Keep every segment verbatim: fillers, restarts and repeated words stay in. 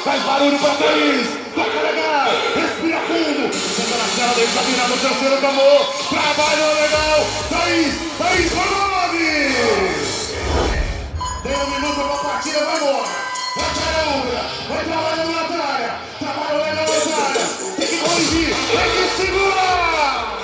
faz barulho pra Thaís, toca legal, respira fundo, senta na cela dele, tá virando o terceiro tambor, trabalhou legal, Thaís, Thaís, vai nove! Tem um minuto pra partida, vai embora, vai caramba, vai trabalhando Natália, trabalhou legal Natália, tem que corrigir, tem que segurar!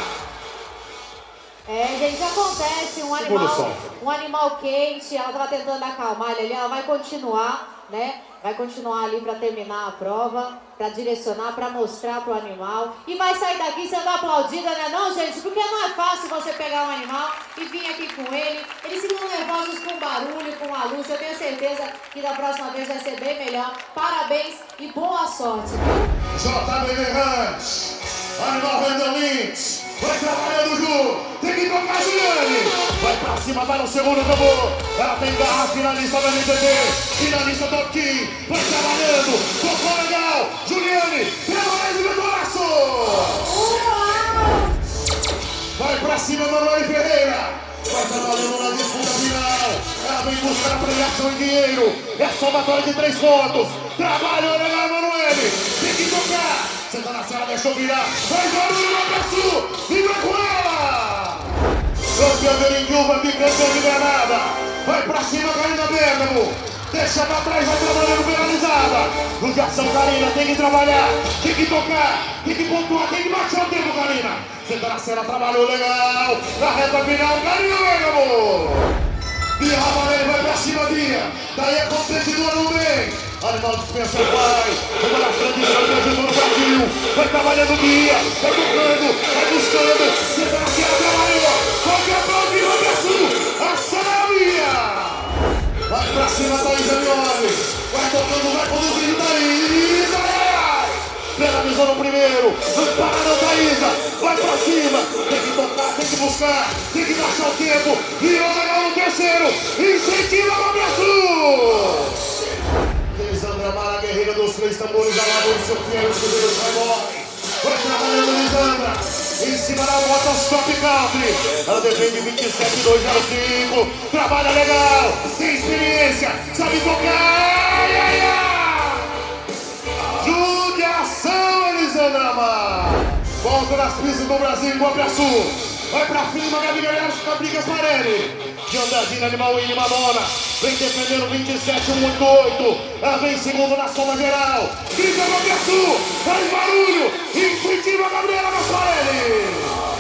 É, gente, acontece, um animal, um animal quente, ela tava tentando acalmar ele ali, ela vai continuar, né? Vai continuar ali para terminar a prova, para direcionar, para mostrar pro animal. E vai sair daqui sendo aplaudida, né não, gente? Porque não é fácil você pegar um animal e vir aqui com ele. Eles ficam nervosos com o barulho, com a luz. Eu tenho certeza que da próxima vez vai ser bem melhor. Parabéns e boa sorte. J B Ranch, Animal Random Links, vai trabalhando Ju, tem que tocar Juliane, vai pra cima, vai no segundo tambor, ela tem garra, finalista da M T V, finalista do Kim, vai trabalhando, tocou legal, Juliane, permanece no braço! Vai pra cima, Manoel Ferreira, vai trabalhando na disputa final, ela vem buscar a premiação em dinheiro, é somatória de três pontos, trabalhou legal, Manoel, tem que tocar, senta na cela, deixa eu virar, faz barulho no abraço, vibra com ela! Campeão de Linguva, bicampeão de Granada, vai pra cima, Karina Bergamo, deixa pra trás, vai trabalhando penalizada, judiação, Karina, tem que trabalhar, tem que tocar, tem que pontuar, tem que baixar o tempo, Karina, senta na cela, trabalhou legal, na reta final, Karina Bergamo! Bia Ravanelli vai pra cima, Bia, daí é competidora no bem, Animal dispensa, vai, uma das grandes campeões do Brasil, vai trabalhando Bia, vai tocando, vai buscando, senta na cela, trabalhou, qualquer bloco e vai pra sul, ação Bia! Vai pra cima, Thaís Amioli, vai tocando, vai conduzindo, Thaís, ai, ai, ai! Pela visão no primeiro, vai parando, Thaísa, vai pra cima, tem que tocar, tem que buscar, tem que baixar o tempo, virou legal no terceiro, incentiva o abraço! Lisandra Mara, guerreira dos três tambores, alador do seu fiel, o Deus vai morrer. Vai trabalhando Lisandra, em cima da moto Stop Country. Ela defende vinte e sete dois zero cinco, trabalha legal, tem experiência, sabe tocar, ai, ai, ai. Judiação, Lisandra Mara. Volta nas pistas do Brasil, igual pra sul. Vai pra cima, Gabi Guerreiros, Fabricas Marelli. De Andadina, Animal Winnie, Madonna. Vem defendendo vinte e sete um oito oito. Ela vem em segundo na soma geral. Grita Gabi Sul, faz barulho. Incentiva a Gabriela Gasparelli.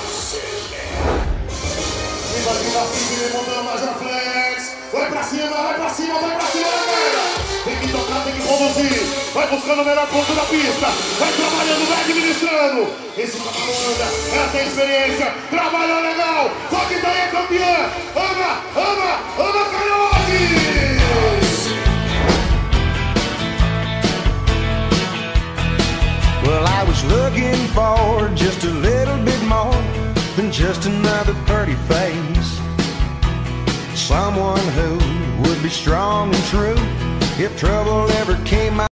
Viva, viva, viva, montando mais a flex. Vai pra cima, vai pra cima, vai pra cima, galera. Tem que tocar, tem que conduzir. Vai buscando o melhor ponto da pista. Vai trabalhando, vai administrando. Esse cavalo anda, ela tem experiência. Trabalhou legal. Só que daí é campeã. Ana, Ana, Ana Carioque. Well, I was looking for just a little bit more than just another pretty face. Someone who would be strong and true if trouble ever came my